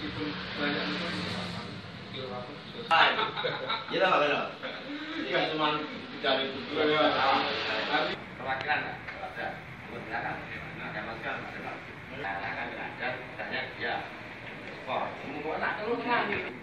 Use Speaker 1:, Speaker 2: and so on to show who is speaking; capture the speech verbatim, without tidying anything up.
Speaker 1: meskipun banyak itu skill apa juga.
Speaker 2: Iya lah benar. Ini kan cuma dicari tujuan.
Speaker 1: Tapi
Speaker 3: perwakilan ada belakang ada masker ada nah kan ada misalnya ya sport semua nak terus kan